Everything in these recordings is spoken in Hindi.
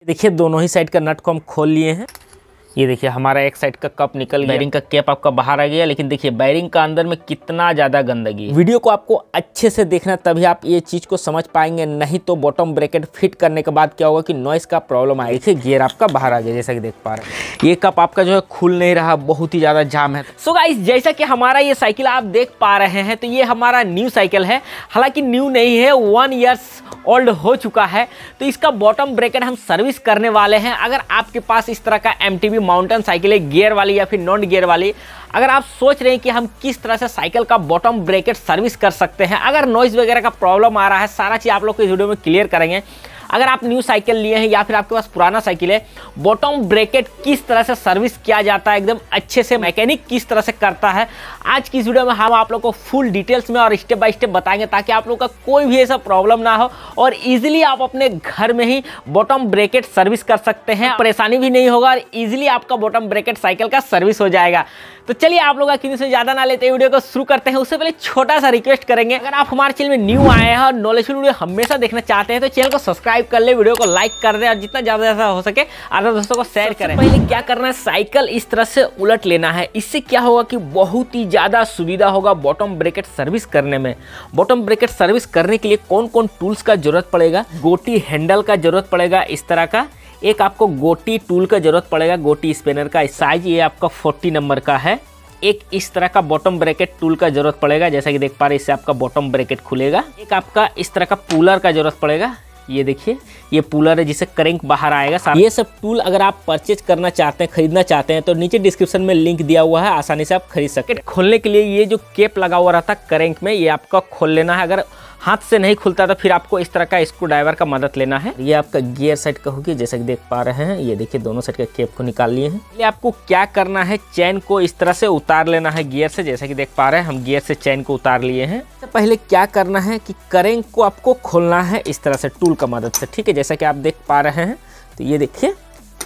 देखिए दोनों ही साइड का नट को हम खोल लिए हैं। ये देखिए हमारा एक साइड का कप निकल गया, बैरिंग का कैप आपका बाहर आ गया, लेकिन देखिए बैरिंग का अंदर में कितना ज़्यादा गंदगी है। वीडियो को आपको अच्छे से देखना तभी आप ये चीज़ को समझ पाएंगे, नहीं तो बॉटम ब्रैकेट फिट करने के बाद क्या होगा कि नॉइस का प्रॉब्लम आएगी। देखिए गियर आपका बाहर आ गया, जैसा कि देख पा रहे हैं। ये कप आपका जो है खुल नहीं रहा, बहुत ही ज़्यादा जाम है। सो गाइस जैसा कि हमारा ये साइकिल आप देख पा रहे हैं, तो ये हमारा न्यू साइकिल है, हालांकि न्यू नहीं है, 1 ईयर्स ओल्ड हो चुका है। तो इसका बॉटम ब्रैकेट हम सर्विस करने वाले हैं। अगर आपके पास इस तरह का MTB माउंटेन साइकिल है, गियर वाली या फिर नॉन गियर वाली, अगर आप सोच रहे हैं कि हम किस तरह से साइकिल का बॉटम ब्रैकेट सर्विस कर सकते हैं, अगर नॉइज वगैरह का प्रॉब्लम आ रहा है, सारा चीज़ आप लोग को इस वीडियो में क्लियर करेंगे। अगर आप न्यू साइकिल लिए हैं या फिर आपके पास पुराना साइकिल है, बॉटम ब्रैकेट किस तरह से सर्विस किया जाता है, एकदम अच्छे से मैकेनिक किस तरह से करता है, आज की इस वीडियो में हम आप लोग को फुल डिटेल्स में और स्टेप बाय स्टेप बताएंगे, ताकि आप लोग का कोई भी ऐसा प्रॉब्लम ना हो और इजीली आप अपने घर में ही बॉटम ब्रैकेट सर्विस कर सकते हैं। परेशानी भी नहीं होगा और इजीली आपका बॉटम ब्रैकेट साइकिल का सर्विस हो जाएगा। तो चलिए आप लोग किसी से ज़्यादा ना लेते वीडियो को शुरू करते हैं। उससे पहले छोटा सा रिक्वेस्ट करेंगे, अगर आप हमारे चैनल में न्यू आए हैं और नॉलेजफुल वीडियो हमेशा देखना चाहते हैं तो चैनल को सब्सक्राइब कर ले, वीडियो को लाइक कर दें और जितना ज़्यादा हो सके आधा दोस्तों को शेयर करें। पहले क्या करना है, साइकिल इस तरह से उलट लेना है। इससे क्या होगा कि बहुत ही ज़्यादा सुविधा होगा बॉटम ब्रैकेट सर्विस करने में। बॉटम ब्रैकेट सर्विस करने के लिए कौन कौन टूल्स का जरूरत पड़ेगा, गोटी हैंडल का जरूरत पड़ेगा इस तरह का, एक आपको गोटी टूल का जरूरत पड़ेगा, गोटी स्पिनर का साइज ये आपका 40 नंबर का है, एक इस तरह का बॉटम ब्रैकेट टूल का जरूरत पड़ेगा, जैसा कि देख पा रहे हैं इससे आपका बॉटम ब्रैकेट खुलेगा, एक आपका इस तरह का पुलर का जरूरत पड़ेगा, ये देखिए ये पुलर है जिससे क्रैंक बाहर आएगा। ये सब टूल अगर आप परचेज करना चाहते हैं, खरीदना चाहते हैं तो नीचे डिस्क्रिप्शन में लिंक दिया हुआ है, आसानी से आप खरीद सकते हैं। खोलने के लिए ये जो केप लगा हुआ रहता है क्रैंक में, ये आपका खोल लेना है। अगर हाथ से नहीं खुलता तो फिर आपको इस तरह का स्क्रू ड्राइवर का मदद लेना है। ये आपका गियर साइड का होगी, जैसा कि देख पा रहे हैं। ये देखिए दोनों साइड के केप को निकाल लिए हैं। ये आपको क्या करना है, चैन को इस तरह से उतार लेना है गियर से, जैसा कि देख पा रहे हैं हम गियर से चैन को उतार लिए हैं। तो पहले क्या करना है कि क्रैंक को आपको खोलना है इस तरह से टूल का मदद से, ठीक है, जैसा कि आप देख पा रहे हैं। तो ये देखिए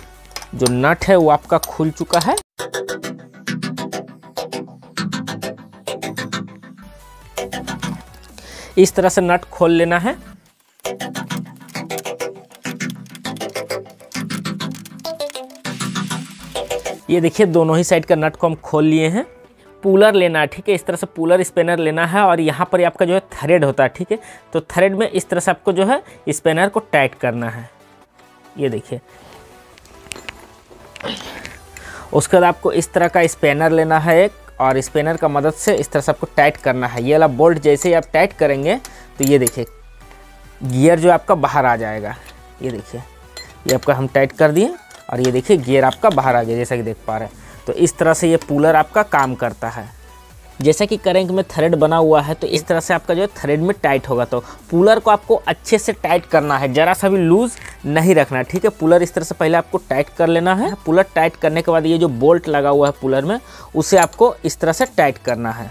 जो नट है वो आपका खुल चुका है। इस तरह से नट खोल लेना है। ये देखिए दोनों ही साइड का नट को हम खोल लिए हैं। पुलर लेना है, ठीक है, इस तरह से पुलर स्पिनर लेना है और यहाँ पर आपका जो है थ्रेड होता है, ठीक है, तो थ्रेड में इस तरह से आपको जो है स्पिनर को टाइट करना है। ये देखिए उसके बाद आपको इस तरह का स्पिनर लेना है एक, और स्पिनर का मदद से इस तरह से आपको टाइट करना है। ये वाला बोल्ट जैसे ही आप टाइट करेंगे तो ये देखिए गियर जो आपका बाहर आ जाएगा। ये देखिए ये आपका हम टाइट कर दिए और ये देखिए गियर आपका बाहर आ गया, जैसा कि देख पा रहे हैं। तो इस तरह से ये पुलर आपका काम करता है। जैसा कि क्रैंक में थ्रेड बना हुआ है तो इस तरह से आपका जो है थ्रेड में टाइट होगा। तो पुलर को आपको अच्छे से टाइट करना है, जरा सा भी लूज नहीं रखना है, ठीक है। पुलर इस तरह से पहले आपको टाइट कर लेना है। पुलर टाइट करने के बाद ये जो बोल्ट लगा हुआ है पुलर में, उसे आपको इस तरह से टाइट करना है।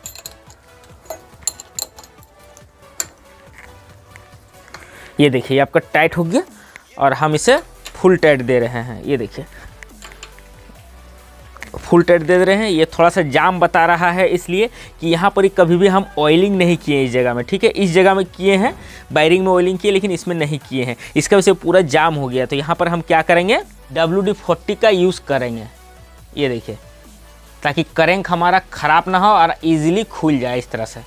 ये देखिए आपका टाइट हो गया और हम इसे फुल टाइट दे रहे हैं। ये देखिए फुल टाइट दे रहे हैं। ये थोड़ा सा जाम बता रहा है इसलिए कि यहाँ पर कभी भी हम ऑयलिंग नहीं किए इस जगह में, ठीक है। इस जगह में किए हैं, बैरिंग में ऑयलिंग किए, लेकिन इसमें नहीं किए हैं, इसका वजह से पूरा जाम हो गया। तो यहाँ पर हम क्या करेंगे, WD-40 का यूज़ करेंगे। ये देखिए ताकि क्रैंक हमारा ख़राब ना हो और ईजिली खुल जाए। इस तरह से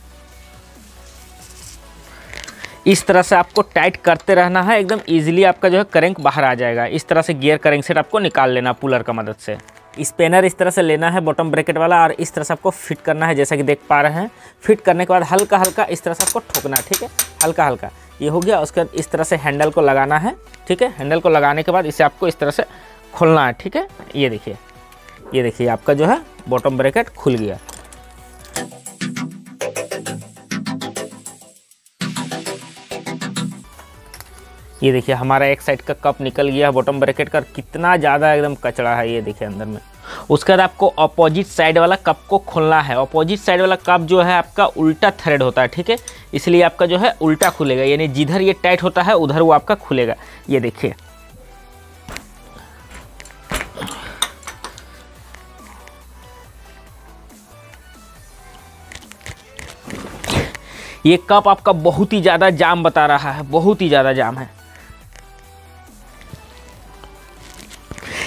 आपको टाइट करते रहना है, एकदम ईजिली आपका जो है क्रैंक बाहर आ जाएगा। इस तरह से गियर क्रैंक सेट आपको निकाल लेना पुलर का मदद से। स्पिनर इस तरह से लेना है बॉटम ब्रैकेट वाला और इस तरह से आपको फिट करना है, जैसा कि देख पा रहे हैं। फिट करने के बाद हल्का हल्का इस तरह से आपको ठोकना है, ठीक है, हल्का हल्का। ये हो गया। उसके बाद इस तरह से हैंडल को लगाना है, ठीक है। हैंडल को लगाने के बाद इसे आपको इस तरह से खोलना है, ठीक है। ये देखिए आपका जो है बॉटम ब्रैकेट खुल गया। ये देखिए हमारा एक साइड का कप निकल गया बॉटम ब्रैकेट का, कितना ज़्यादा एकदम कचड़ा है। ये देखिए अंदर में। उसके बाद आपको अपोजिट साइड वाला कप को खोलना है। अपोजिट साइड वाला कप जो है आपका उल्टा थ्रेड होता है, ठीक है, इसलिए आपका जो है उल्टा खुलेगा, यानी जिधर ये टाइट होता है उधर वो आपका खुलेगा। ये देखिए ये कप आपका बहुत ही ज़्यादा जाम बता रहा है, बहुत ही ज़्यादा जाम है।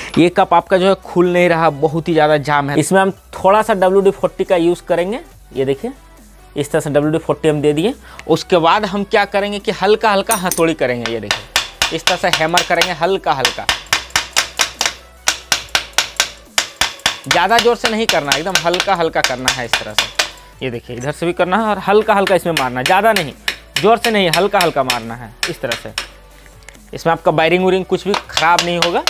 ये कप आपका जो है खुल नहीं रहा, बहुत ही ज़्यादा जाम है। इसमें हम थोड़ा सा WD-40 का यूज़ करेंगे। ये देखिए इस तरह से WD-40 हम दे दिए। उसके बाद हम क्या करेंगे कि हल्का हल्का हथौड़ी करेंगे। ये देखिए इस तरह से हैमर करेंगे हल्का हल्का, ज़्यादा जोर से नहीं करना, एकदम हल्का हल्का करना है इस तरह से। ये देखिए इधर से भी करना है और हल्का हल्का इसमें मारना है, ज़्यादा नहीं, जोर से नहीं, हल्का हल्का मारना है इस तरह से। इसमें आपका वायरिंग वूरिंग कुछ भी खराब नहीं होगा।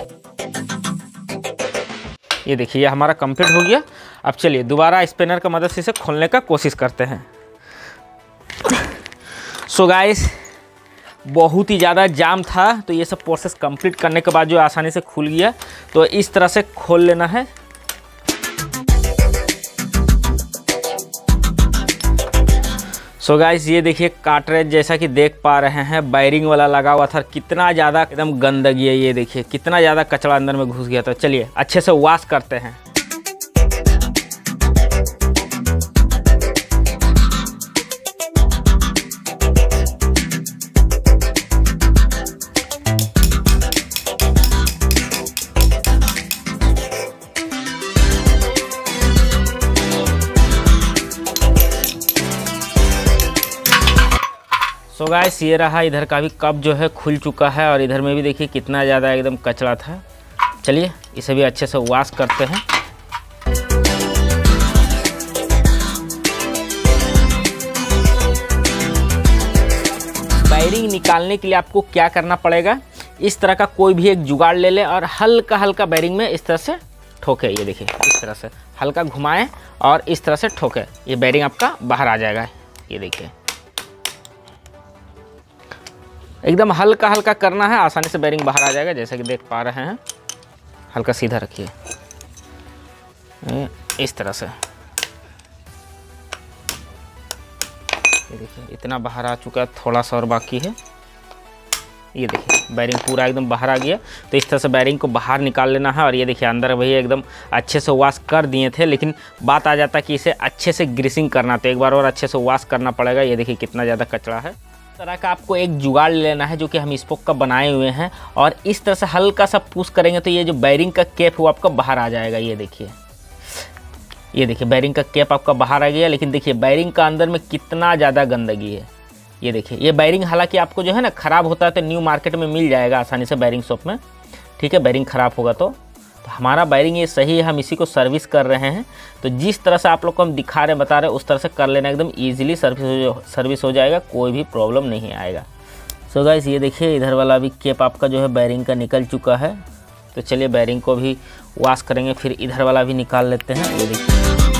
ये देखिए ये हमारा कंप्लीट हो गया। अब चलिए दोबारा स्पिनर का मदद से इसे खोलने का कोशिश करते हैं। सो गाइस बहुत ही ज़्यादा जाम था, तो ये सब प्रोसेस कंप्लीट करने के बाद जो आसानी से खुल गया। तो इस तरह से खोल लेना है। सो गाइस ये देखिए कार्ट्रिज जैसा कि देख पा रहे हैं वायरिंग वाला लगा हुआ था, कितना ज़्यादा एकदम गंदगी है। ये देखिए कितना ज़्यादा कचरा अंदर में घुस गया था। चलिए अच्छे से वॉश करते हैं। तो गाइस ये रहा, इधर का भी कप जो है खुल चुका है और इधर में भी देखिए कितना ज़्यादा एकदम कचरा था। चलिए इसे भी अच्छे से वॉश करते हैं। वायरिंग निकालने के लिए आपको क्या करना पड़ेगा, इस तरह का कोई भी एक जुगाड़ ले ले और हल्का हल्का वायरिंग में इस तरह से ठोके। ये देखिए इस तरह से हल्का घुमाएं और इस तरह से ठोके, ये वायरिंग आपका बाहर आ जाएगा। ये देखिए एकदम हल्का हल्का करना है, आसानी से बेरिंग बाहर आ जाएगा। जैसा कि देख पा रहे हैं, हल्का सीधा रखिए इस तरह से। ये देखिए इतना बाहर आ चुका है, थोड़ा सा और बाकी है। ये देखिए बेरिंग पूरा एकदम बाहर आ गया। तो इस तरह से बेरिंग को बाहर निकाल लेना है। और ये देखिए अंदर वही एकदम अच्छे से वॉश कर दिए थे, लेकिन बात आ जाता कि इसे अच्छे से ग्रीसिंग करना, तो एक बार और अच्छे से वॉश करना पड़ेगा। ये देखिए कितना ज़्यादा कचरा है। इस तरह का आपको एक जुगाड़ लेना है जो कि हम स्पोक का बनाए हुए हैं, और इस तरह से हल्का सा पुश करेंगे तो ये जो बेरिंग का कैप वो आपका बाहर आ जाएगा। ये देखिए बेरिंग का कैप आपका बाहर आ गया, लेकिन देखिए बेरिंग का अंदर में कितना ज़्यादा गंदगी है। ये देखिए ये बेरिंग हालांकि आपको जो है ना ख़राब होता है तो न्यू मार्केट में मिल जाएगा आसानी से बेरिंग शॉप में, ठीक है। बेरिंग ख़राब होगा तो हमारा बेरिंग ये सही है, हम इसी को सर्विस कर रहे हैं। तो जिस तरह से आप लोग को हम दिखा रहे बता रहे उस तरह से कर लेना, एकदम ईजिली सर्विस हो जाएगा, कोई भी प्रॉब्लम नहीं आएगा। सो गाइस ये देखिए इधर वाला भी कैप आपका जो है बेरिंग का निकल चुका है। तो चलिए बेरिंग को भी वॉश करेंगे, फिर इधर वाला भी निकाल लेते हैं। ये देखिए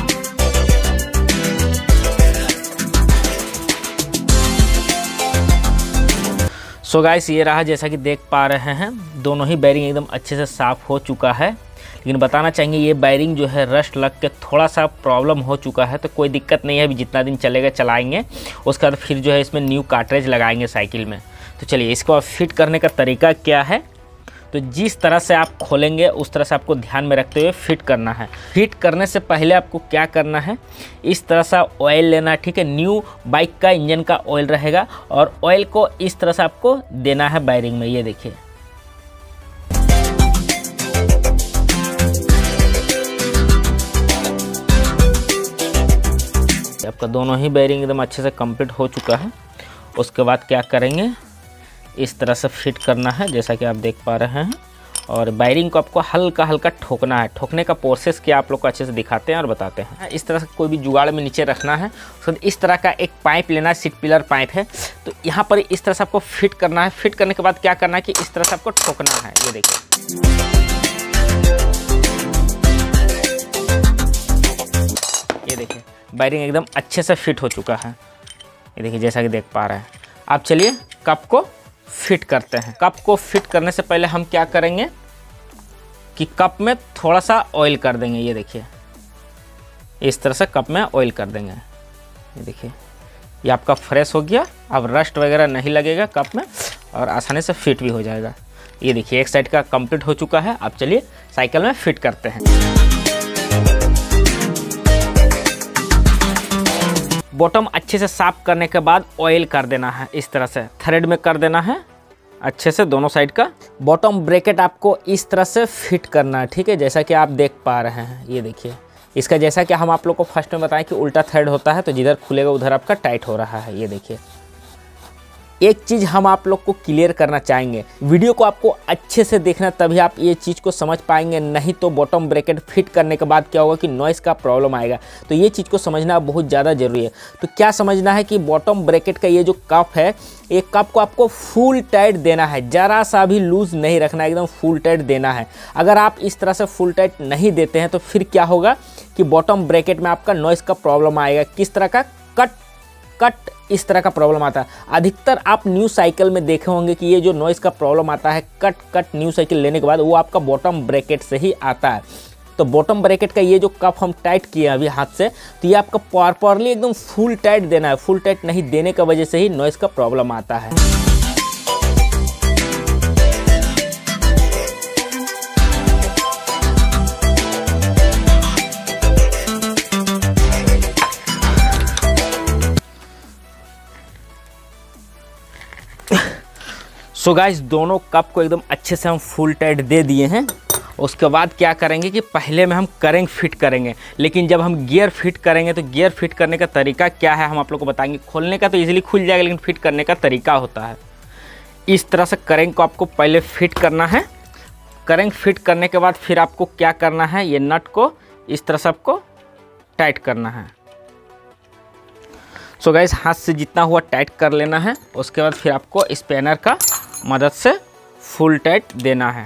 सो गाइस ये रहा, जैसा कि देख पा रहे हैं दोनों ही बेरिंग एकदम अच्छे से साफ़ हो चुका है। लेकिन बताना चाहेंगे ये बेरिंग जो है रस्ट लग के थोड़ा सा प्रॉब्लम हो चुका है, तो कोई दिक्कत नहीं है, अभी जितना दिन चलेगा चलाएंगे, उसके बाद फिर जो है इसमें न्यू कार्ट्रिज लगाएंगे साइकिल में। तो चलिए इसको फिट करने का तरीका क्या है, तो जिस तरह से आप खोलेंगे उस तरह से आपको ध्यान में रखते हुए फिट करना है। फिट करने से पहले आपको क्या करना है, इस तरह से ऑयल लेना है, ठीक है। न्यू बाइक का इंजन का ऑयल रहेगा और ऑयल को इस तरह से आपको देना है बेरिंग में। ये देखिए आपका दोनों ही बेरिंग एकदम अच्छे से कंप्लीट हो चुका है। उसके बाद क्या करेंगे, इस तरह से फिट करना है जैसा कि आप देख पा रहे हैं, और बेरिंग को आपको हल्का हल्का ठोकना है। ठोकने का प्रोसेस क्या आप लोग को अच्छे से दिखाते हैं और बताते हैं। इस तरह से कोई भी जुगाड़ में नीचे रखना है, उसके बाद इस तरह का एक पाइप लेना है, सीट पिलर पाइप है, तो यहाँ पर इस तरह से आपको फिट करना है। फिट करने के बाद क्या करना है कि इस तरह से आपको ठोकना है। ये देखिए बेरिंग एकदम अच्छे से फिट हो चुका है। ये देखिए जैसा कि देख पा रहे हैं। अब चलिए कप को फिट करते हैं। कप को फिट करने से पहले हम क्या करेंगे कि कप में थोड़ा सा ऑयल कर देंगे। ये देखिए इस तरह से कप में ऑयल कर देंगे। ये देखिए ये आपका फ्रेश हो गया, अब रस्ट वगैरह नहीं लगेगा कप में और आसानी से फिट भी हो जाएगा। ये देखिए एक साइड का कंप्लीट हो चुका है। अब चलिए साइकिल में फिट करते हैं। बॉटम अच्छे से साफ करने के बाद ऑयल कर देना है, इस तरह से थ्रेड में कर देना है अच्छे से दोनों साइड का बॉटम ब्रैकेट आपको इस तरह से फिट करना है, ठीक है, जैसा कि आप देख पा रहे हैं। ये देखिए, इसका जैसा कि हम आप लोग को फर्स्ट में बताएं कि उल्टा थ्रेड होता है, तो जिधर खुलेगा उधर आपका टाइट हो रहा है। ये देखिए, एक चीज़ हम आप लोग को क्लियर करना चाहेंगे, वीडियो को आपको अच्छे से देखना तभी आप ये चीज़ को समझ पाएंगे, नहीं तो बॉटम ब्रैकेट फिट करने के बाद क्या होगा कि नॉइज़ का प्रॉब्लम आएगा। तो ये चीज़ को समझना बहुत ज़्यादा ज़रूरी है। तो क्या समझना है कि बॉटम ब्रैकेट का ये जो कप है, एक कप को आपको फुल टाइट देना है, ज़रा सा भी लूज़ नहीं रखना है, एकदम फुल टाइट देना है। अगर आप इस तरह से फुल टाइट नहीं देते हैं तो फिर क्या होगा कि बॉटम ब्रैकेट में आपका नॉइज़ का प्रॉब्लम आएगा। किस तरह का? कट इस तरह का प्रॉब्लम आता है। अधिकतर आप न्यू साइकिल में देखे होंगे कि ये जो नॉइज़ का प्रॉब्लम आता है कट न्यू साइकिल लेने के बाद, वो आपका बॉटम ब्रैकेट से ही आता है। तो बॉटम ब्रैकेट का ये जो कप हम टाइट किए अभी हाथ से, तो ये आपका प्रॉपरली एकदम फुल टाइट देना है। फुल टाइट नहीं देने की वजह से ही नॉइज़ का प्रॉब्लम आता है। सो गाइस, दोनों कप को एकदम अच्छे से हम फुल टाइट दे दिए हैं। उसके बाद क्या करेंगे कि पहले में हम करेंग फिट करेंगे, लेकिन जब हम गियर फिट करेंगे तो गियर फिट करने का तरीका क्या है हम आप लोग को बताएंगे। खोलने का तो इजीली खुल जाएगा, लेकिन फिट करने का तरीका होता है इस तरह से। करेंग को आपको पहले फिट करना है। करेंग फिट करने के बाद फिर आपको क्या करना है, ये नट को इस तरह से आपको टाइट करना है। सो गाइस, हाथ से जितना हुआ टाइट कर लेना है। उसके बाद फिर आपको स्पैनर का मदद से फुल टाइट देना है।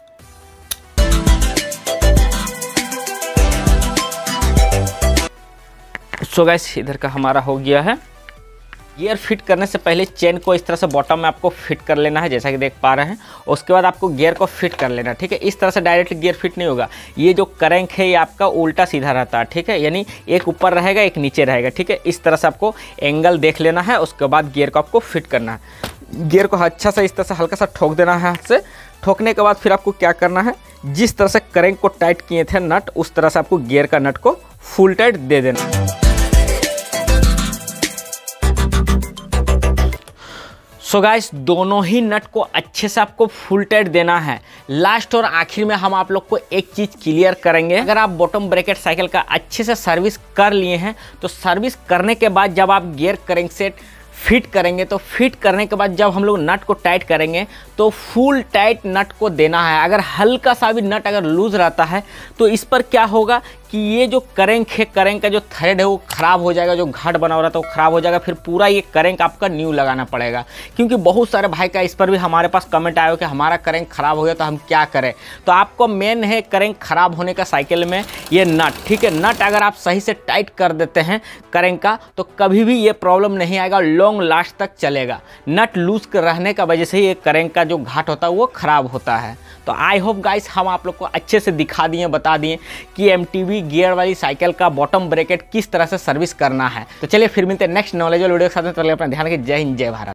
सो गाइस, इधर का हमारा हो गया है। गियर फिट करने से पहले चेन को इस तरह से बॉटम में आपको फिट कर लेना है, जैसा कि देख पा रहे हैं। उसके बाद आपको गियर को फिट कर लेना है, ठीक है। इस तरह से डायरेक्ट गियर फिट नहीं होगा। ये जो करेंक है ये आपका उल्टा सीधा रहता है, ठीक है, यानी एक ऊपर रहेगा एक नीचे रहेगा, ठीक है। इस तरह से आपको एंगल देख लेना है। उसके बाद गियर को आपको फिट करना है। गियर को अच्छा सा इस तरह से हल्का सा ठोक देना है हाथ से। ठोकने के बाद फिर आपको क्या करना है, जिस तरह से करेंक को टाइट किए थे नट, उस तरह से आपको गियर का नट को फुल टाइट दे देना है। सो गाइस, दोनों ही नट को अच्छे से आपको फुल टाइट देना है। लास्ट और आखिर में हम आप लोग को एक चीज़ क्लियर करेंगे। अगर आप बॉटम ब्रैकेट साइकिल का अच्छे से सर्विस कर लिए हैं, तो सर्विस करने के बाद जब आप गियर करेंक सेट फिट करेंगे, तो फिट करने के बाद जब हम लोग नट को टाइट करेंगे तो फुल टाइट नट को देना है। अगर हल्का सा भी नट अगर लूज़ रहता है तो इस पर क्या होगा कि ये जो करेंक है, करेंक का जो थ्रेड है वो ख़राब हो जाएगा, जो घाट बना हो रहा था वो ख़राब हो जाएगा। फिर पूरा ये करेंक आपका न्यू लगाना पड़ेगा। क्योंकि बहुत सारे भाई का इस पर भी हमारे पास कमेंट आया हो कि हमारा करेंक ख़राब हो गया तो हम क्या करें। तो आपको मेन है करेंक ख़राब होने का साइकिल में ये नट, ठीक है। नट अगर आप सही से टाइट कर देते हैं करेंक का, तो कभी भी ये प्रॉब्लम नहीं आएगा, लॉन्ग लास्ट तक चलेगा। नट लूज रहने का वजह से ये करेंक का जो घाट होता है वो ख़राब होता है। तो आई होप गाइस, हम आप लोग को अच्छे से दिखा दिए, बता दिए कि MTV गियर वाली साइकिल का बॉटम ब्रैकेट किस तरह से सर्विस करना है। तो चलिए फिर मिलते हैं नेक्स्ट नॉलेज वाले वीडियो के साथ। तो अपना ध्यान रखिए। जय हिंद, जय भारत।